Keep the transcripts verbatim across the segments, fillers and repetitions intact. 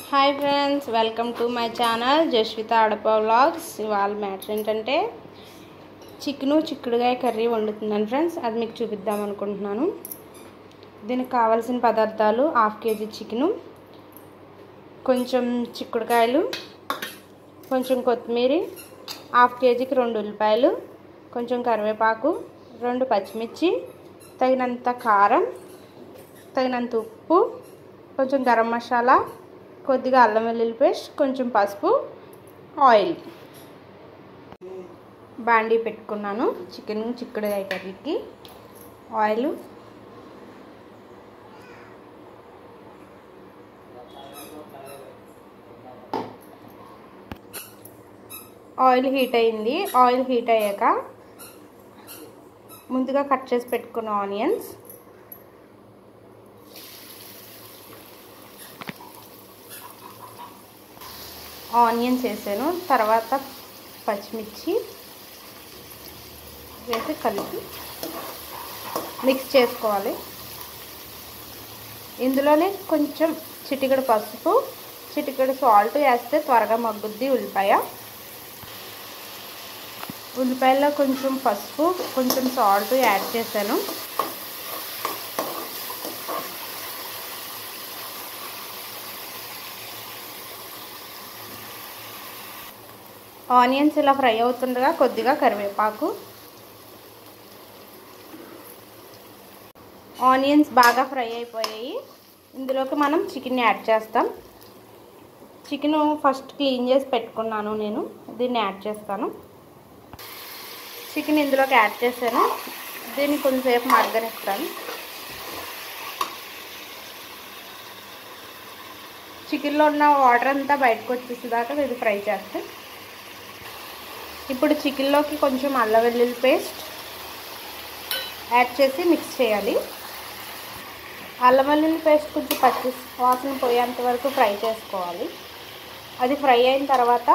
Hi friends, welcome to my channel Jaswitha Adapa vlogs. ఇవాళ matter ఏంటంటే chicken చిక్కుడుగాయ కర్రీ వండుతున్నాను ఫ్రెండ్స్. అది మీకు చూపిద్దాం అనుకుంటున్నాను. దీనికి కావాల్సిన పదార్థాలు: హాఫ్ కేజీ చికెను, కొంచెం చిక్కుడుకాయలు, కొంచెం కొత్తిమీర, హాఫ్ కేజీకి రెండు ఉల్లిపాయలు, కొంచెం కరివేపాకు, రెండు పచ్చిమిర్చి, తగినంత కారం, తగినంత ఉప్పు, కొంచెం గరం మసాలా, కొద్దిగా అల్లం వెల్లుల్లి పేస్ట్, కొంచెం పసుపు, ఆయిల్. బాండీ పెట్టుకున్నాను చికెన్ చిక్కుడుకాయ కర్రీకి. ఆయిల్, ఆయిల్ హీట్ అయింది. ఆయిల్ హీట్ అయ్యాక ముందుగా కట్ చేసి పెట్టుకున్న ఆనియన్స్, ఆనియన్స్ వేసాను. తర్వాత పచ్చిమిర్చి వేసి కలిపి మిక్స్ చేసుకోవాలి. ఇందులోనే కొంచెం చిటికెడు పసుపు, చిటికెడు సాల్ట్ వేస్తే త్వరగా మగ్గుద్ది ఉల్లిపాయ. ఉల్లిపాయలో కొంచెం పసుపు, కొంచెం సాల్ట్ యాడ్ చేశాను. ఆనియన్స్ ఇలా ఫ్రై అవుతుండగా కొద్దిగా కరివేపాకు. ఆనియన్స్ బాగా ఫ్రై అయిపోయాయి. ఇందులోకి మనం చికెన్ యాడ్ చేస్తాం. చికెన్ ఫస్ట్ క్లీన్ చేసి పెట్టుకున్నాను నేను. దీన్ని యాడ్ చేస్తాను. చికెన్ ఇందులోకి యాడ్ చేశాను. దీన్ని కొంచెంసేపు మగ్గనిస్తాను. చికెన్లో ఉన్న వాటర్ అంతా బయటకు వచ్చేసేదాకా ఇది ఫ్రై చేస్తే. ఇప్పుడు చికెన్లోకి కొంచెం అల్లం వెల్లుల్లి పేస్ట్ యాడ్ చేసి మిక్స్ చేయాలి. అల్లం వెల్లుల్లి పేస్ట్ కొంచెం పచ్చి వాసన పోయేంత వరకు ఫ్రై చేసుకోవాలి. అది ఫ్రై అయిన తర్వాత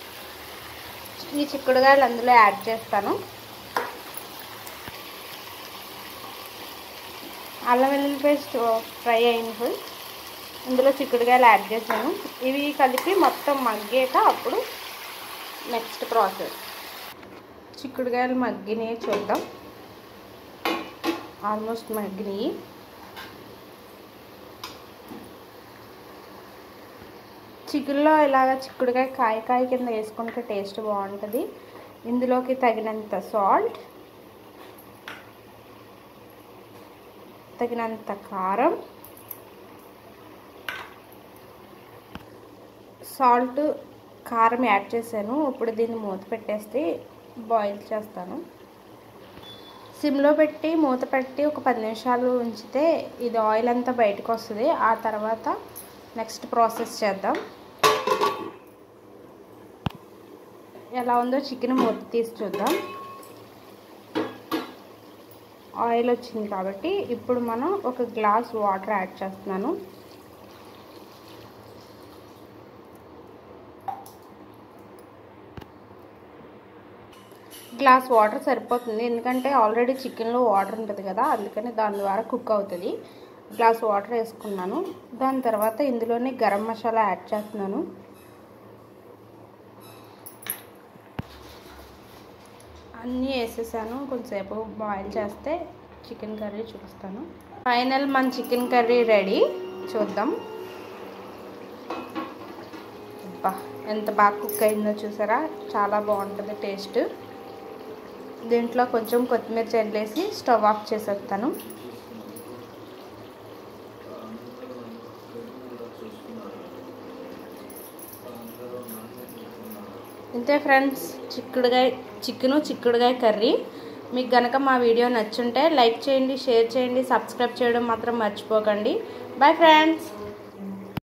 ఈ చిక్కుడుకాయలు అందులో యాడ్ చేస్తాను. అల్లం వెల్లుల్లి పేస్ట్ ఫ్రై అయింది. ఇందులో చిక్కుడుకాయలు యాడ్ చేశాను. ఇవి కలిపి మొత్తం మగ్గాక అప్పుడు నెక్స్ట్ ప్రాసెస్. చిక్కుడుకాయలు మగ్గినాయి చూద్దాం. ఆల్మోస్ట్ మగ్గినాయి. చికెన్లో ఇలాగ చిక్కుడుకాయ కాయ కాయ కింద వేసుకుంటే టేస్ట్ బాగుంటుంది. ఇందులోకి తగినంత సాల్ట్, తగినంత కారం, సాల్ట్ కారం యాడ్ చేశాను. ఇప్పుడు దీన్ని మూత పెట్టేస్తే బాయిల్ చేస్తాను. సిమ్లో పెట్టి మూత పెట్టి ఒక పది నిమిషాలు ఉంచితే ఇది ఆయిల్ అంతా బయటకు వస్తుంది. ఆ తర్వాత నెక్స్ట్ ప్రాసెస్ చేద్దాం. ఎలా ఉందో చికెన్ మూత తీసి చూద్దాం. ఆయిల్ వచ్చింది కాబట్టి ఇప్పుడు మనం ఒక గ్లాస్ వాటర్ యాడ్ చేస్తున్నాను. గ్లాస్ వాటర్ సరిపోతుంది, ఎందుకంటే ఆల్రెడీ చికెన్లో వాటర్ ఉంటుంది కదా, అందుకని దాని ద్వారా కుక్ అవుతుంది. గ్లాస్ వాటర్ వేసుకున్నాను. దాని తర్వాత ఇందులోనే గరం మసాలా యాడ్ చేస్తున్నాను. అన్నీ వేసేసాను. కొంచెంసేపు బాయిల్ చేస్తే చికెన్ కర్రీ చూపిస్తాను. ఫైనల్ మన చికెన్ కర్రీ రెడీ. చూద్దాం. అబ్బా, ఎంత బాగా కుక్ అయిందో చూసారా. చాలా బాగుంటుంది టేస్ట్. దీంట్లో కొంచెం కొత్తిమీర చల్లేసి స్టవ్ ఆఫ్ చేసేస్తాను. ఇంతే ఫ్రెండ్స్, చిక్కుడుగాయ చికెను చిక్కుడుగాయ కర్రీ. మీకు కనుక మా వీడియో నచ్చుంటే లైక్ చేయండి, షేర్ చేయండి, సబ్స్క్రైబ్ చేయడం మాత్రం మర్చిపోకండి. Bye friends.